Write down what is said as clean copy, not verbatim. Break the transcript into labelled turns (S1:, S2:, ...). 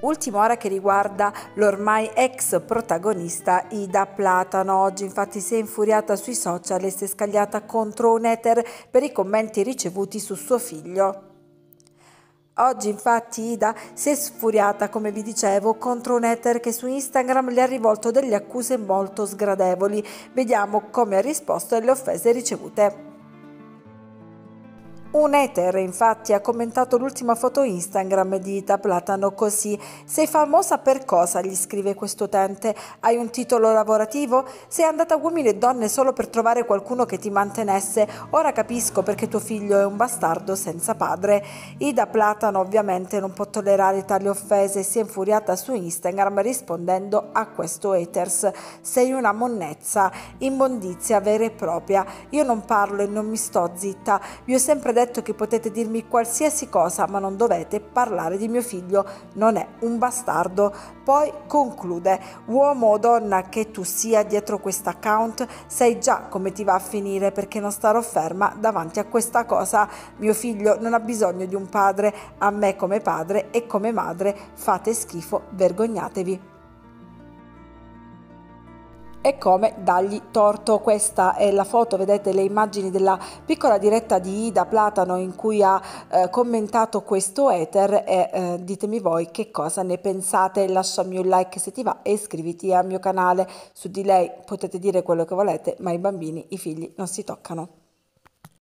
S1: Ultima ora che riguarda l'ormai ex protagonista Ida Platano. Oggi infatti si è infuriata sui social e si è scagliata contro un hater per i commenti ricevuti su suo figlio. Oggi infatti Ida si è sfuriata, come vi dicevo, contro un hater che su Instagram le ha rivolto delle accuse molto sgradevoli. Vediamo come ha risposto alle offese ricevute. Un hater infatti ha commentato l'ultima foto Instagram di Ida Platano così: sei famosa per cosa? Gli scrive questo utente. Hai un titolo lavorativo? Sei andata a uomini e donne solo per trovare qualcuno che ti mantenesse? Ora capisco perché tuo figlio è un bastardo senza padre. Ida Platano ovviamente non può tollerare tali offese e si è infuriata su Instagram rispondendo a questo haters: sei una monnezza, immondizia vera e propria. Io non parlo e non mi sto zitta. Vi ho sempre detto che potete dirmi qualsiasi cosa, ma non dovete parlare di mio figlio, non è un bastardo. Poi conclude: uomo o donna che tu sia dietro quest'account, sai già come ti va a finire, perché non starò ferma davanti a questa cosa. Mio figlio non ha bisogno di un padre, a me come padre e come madre fate schifo, vergognatevi. E come dargli torto. Questa è la foto, vedete le immagini della piccola diretta di Ida Platano in cui ha commentato questo hater e ditemi voi che cosa ne pensate. Lasciami un like se ti va e iscriviti al mio canale. Su di lei potete dire quello che volete, ma i bambini, i figli non si toccano.